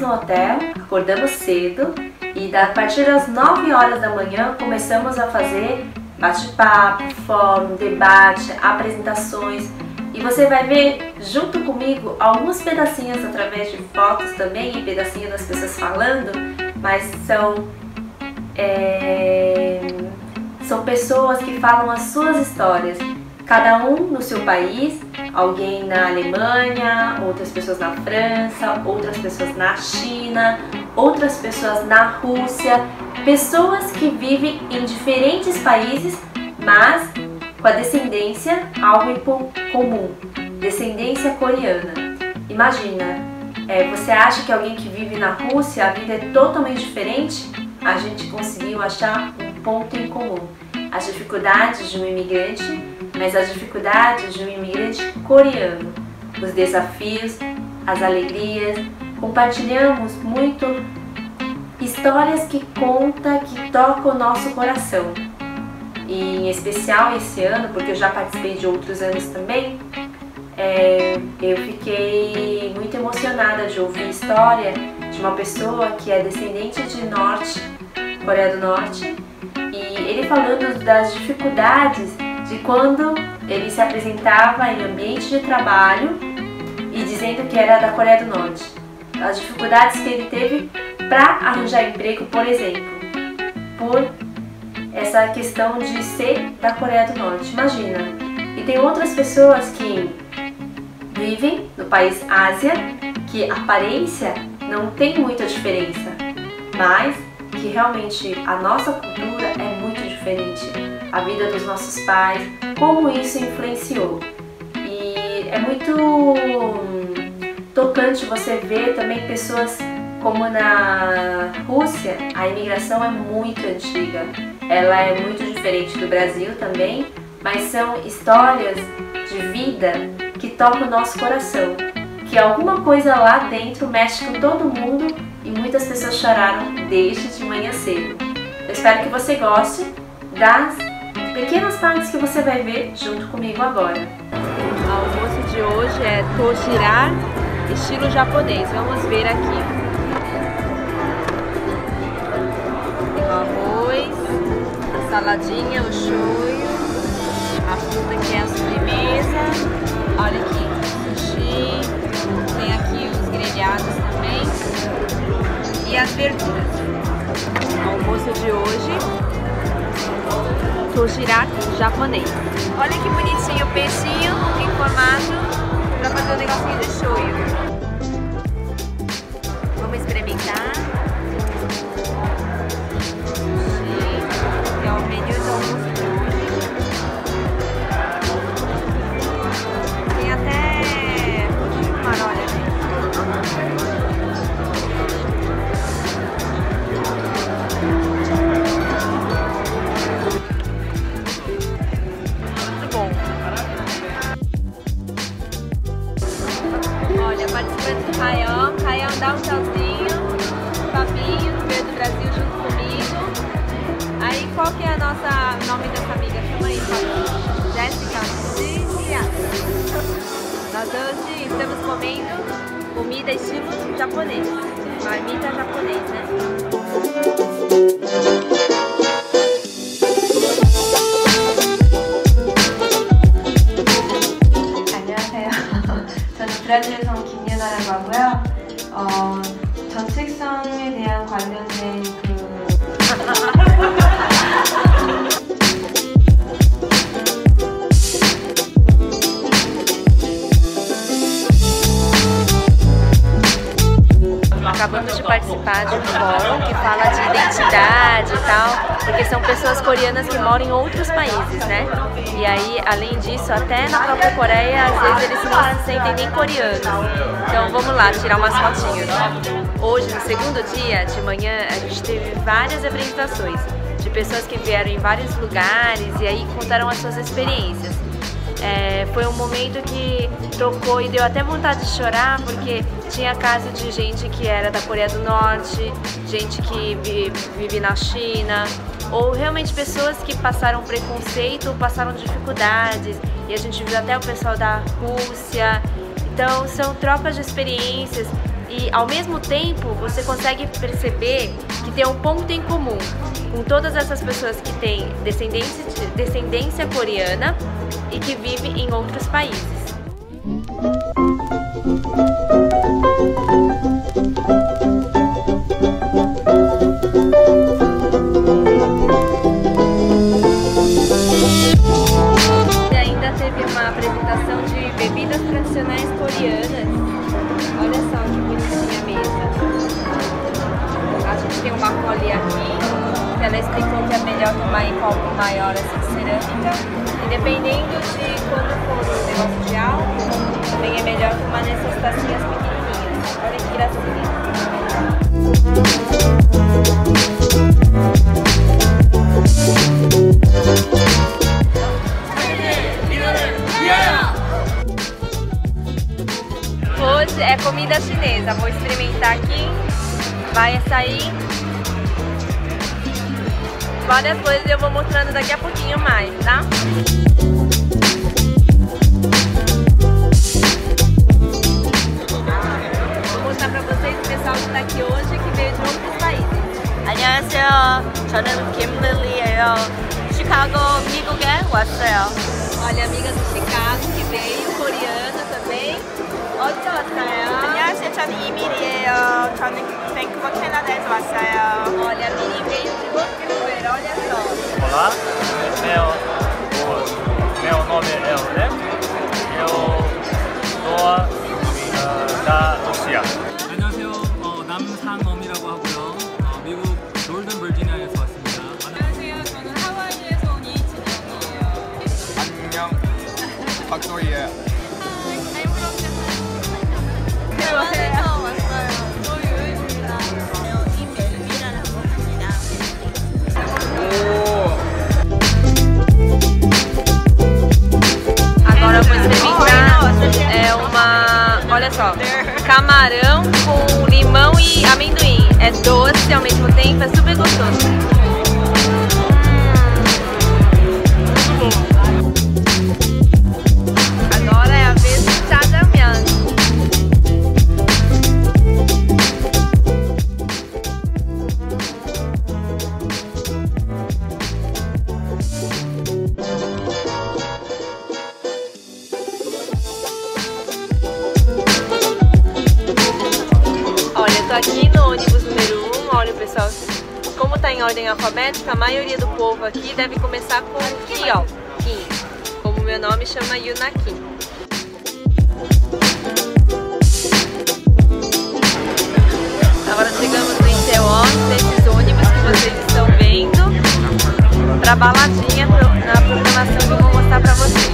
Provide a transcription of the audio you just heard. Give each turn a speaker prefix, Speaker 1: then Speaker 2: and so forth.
Speaker 1: no hotel, acordamos cedo e a partir das 9 horas da manhã começamos a fazer bate-papo, fórum, debate, apresentações. E você vai ver junto comigo alguns pedacinhos através de fotos também e pedacinhos das pessoas falando, mas são pessoas que falam as suas histórias, cada um no seu país, alguém na Alemanha, outras pessoas na França, outras pessoas na China, outras pessoas na Rússia, pessoas que vivem em diferentes países, mas com a descendência, algo em comum, descendência coreana. Imagina, você acha que alguém que vive na Rússia, a vida é totalmente diferente? A gente conseguiu achar um ponto em comum. As dificuldades de um imigrante, mas as dificuldades de um imigrante coreano. Os desafios, as alegrias. Compartilhamos muito histórias que contam, que tocam o nosso coração. E em especial esse ano, porque eu já participei de outros anos também, eu fiquei muito emocionada de ouvir a história de uma pessoa que é descendente de Coreia do Norte, e ele falando das dificuldades de quando ele se apresentava em ambiente de trabalho e dizendo que era da Coreia do Norte. As dificuldades que ele teve para arranjar emprego, por exemplo, por essa questão de ser da Coreia do Norte. Imagina. E tem outras pessoas que vivem no país Ásia, que a aparência não tem muita diferença, mas que realmente a nossa cultura é muito diferente. A vida dos nossos pais, como isso influenciou. E é muito tocante você ver também pessoas como na Rússia, a imigração é muito antiga. Ela é muito diferente do Brasil também, mas são histórias de vida que tocam o nosso coração. Que alguma coisa lá dentro mexe com todo mundo e muitas pessoas choraram desde de manhã cedo. Eu espero que você goste das pequenas partes que você vai ver junto comigo agora. O almoço de hoje é tojira, estilo japonês. Vamos ver aqui. Tem o arroz, a saladinha, o shoyu, a fruta que é a sobremesa. Olha aqui, sushi, tem aqui os grelhados também e as verduras. O almoço de hoje, tojira japonês. Olha que bonitinho o peixinho em formato para fazer o negocinho de shoyu. Vamos experimentar. Que é o menu do almoço de hoje. Tem até mar, olha, gente. Muito bom. Olha, participante do Ryan. Ryan, dá um tchauzinho. Fabinho, que veio do Brasil junto comigo. Aí, qual que é o nome dessa amiga? Chama aí, Fabinho. Jéssica. Nós hoje estamos comendo comida estilo japonês. Marmita japonês, né?
Speaker 2: 안녕하세요. 저는 브라질에서 온 김예나라고 하고요. 전책성에 대한 관련된
Speaker 1: Acabamos de participar de um fórum que fala de identidade e tal, porque são pessoas coreanas que moram em outros países, né? E aí, além disso, até na própria Coreia, às vezes eles não se sentem nem coreanos. Então vamos lá, tirar umas fotinhas. Hoje, no segundo dia, de manhã, a gente teve várias apresentações de pessoas que vieram em vários lugares e aí contaram as suas experiências. Foi um momento que tocou e deu até vontade de chorar, porque tinha caso de gente que era da Coreia do Norte, gente que vive na China, ou realmente pessoas que passaram preconceito ou passaram dificuldades, e a gente viu até o pessoal da Rússia. Então são trocas de experiências e ao mesmo tempo você consegue perceber que tem um ponto em comum com todas essas pessoas que têm descendência coreana e que vivem em outros países. E ainda teve uma apresentação de bebidas tradicionais coreanas. Olha só que bonitinha a mesa. A gente tem uma colhe aqui, que ela explicou que é melhor tomar em copo maior assim de cerâmica. E dependendo de quando for o negócio de álcool, também é melhor tomar nessas tacinhas pequenininhas. Olha que gracinha. Hoje é comida chinesa, vou experimentar aqui, vai sair várias coisas e eu vou mostrando daqui a pouquinho mais, tá? Vou mostrar pra vocês o pessoal que tá aqui hoje, que veio de outros países.
Speaker 3: 안녕하세요. 저는 김릴리예요. 시카고, 미국에 왔어요.
Speaker 1: Olha, amiga do Chicago que veio, coreana também. Onde 왔어요?
Speaker 3: 안녕하세요. 저는 이밀이에요. 저는 밴쿠버 캐나다에서 왔어요.
Speaker 1: Olha, a Miri veio de Vancouver, olha só.
Speaker 4: Olá, meu nome é Elder. Eu sou da Rússia.
Speaker 5: 안녕하세요. 남상엄이라고 하고요. 미국 노던 버지니아에서 왔습니다.
Speaker 6: 안녕하세요. 저는 하와이에서 온 이진영이에요.
Speaker 7: 안녕, 박도희예요.
Speaker 6: 대만에서 왔어요. 저희 여행입니다.
Speaker 3: 이밀이라는 곳입니다.
Speaker 1: Agora eu vou experimentar olha só, camarão com limão e amendoim. É doce ao mesmo tempo, é super gostoso. Muito bom. Agora é a vez do jajangmyeon. Olha, eu tô aqui no ônibus número 1, olha pessoal, como tá em ordem alfabética, a maioria do povo aqui deve começar com Ki, ó, Kim, como meu nome chama Yuna Kim. Agora chegamos no Itaewon, nesses ônibus que vocês estão vendo, pra baladinha, na programação que eu vou mostrar pra vocês.